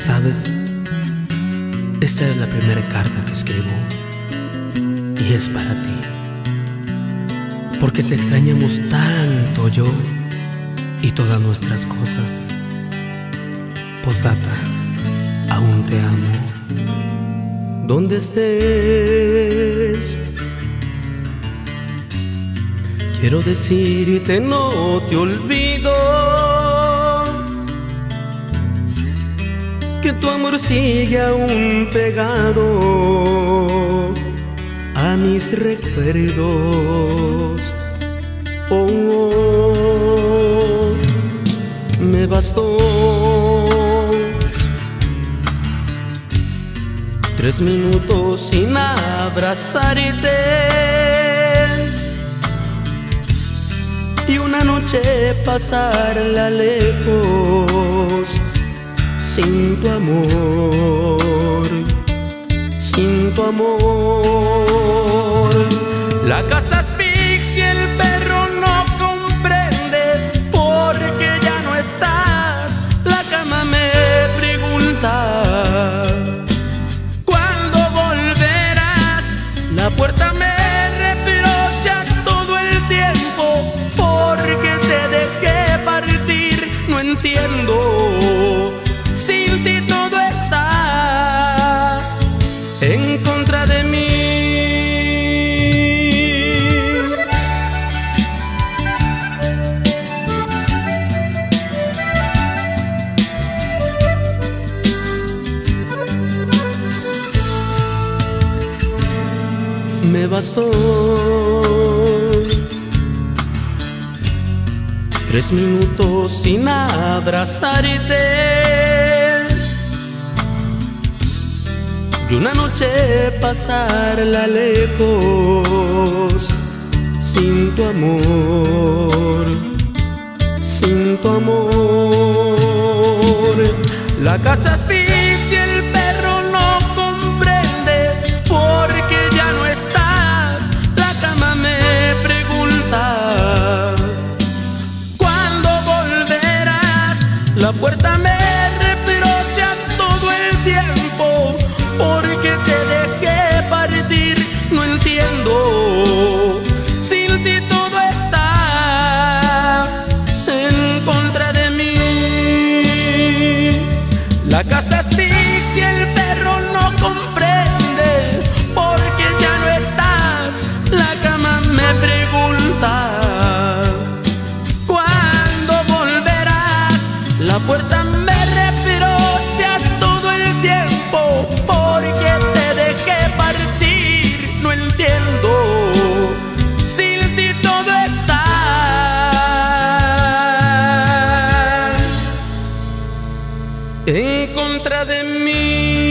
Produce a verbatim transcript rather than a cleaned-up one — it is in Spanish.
¿Sabes? Esta es la primera carta que escribo y es para ti, porque te extrañamos tanto yo y todas nuestras cosas. Postdata, aún te amo. Donde estés, quiero decirte no te olvido, que tu amor sigue aún pegado a mis recuerdos. Oh, oh, me bastó tres minutos sin abrazarte y una noche pasarla lejos sin tu amor, sin tu amor. La casa asfixia, el perro no comprende porque ya no estás. La cama me pregunta ¿cuándo volverás? La puerta me reprocha todo el tiempo porque te dejé partir. No entiendo, sin ti todo está en contra de mí. Me bastó tres minutos sin abrazarte y una noche pasarla lejos sin tu amor, sin tu amor. La casa asfixia, el perro no comprende porque ya no estás. La cama me pregunta ¿cuándo volverás? La puerta me reprocha todo el tiempo porque te dejé partir. No entiendo, sin ti todo está en contra de mí. La casa asfixia, el perro no comprende porque ya no estás. La cama me pregunta ¿cuándo volverás? La puerta me reprocha todo el tiempo porque te dejé partir. No entiendo, sin ti todo está en contra de mí.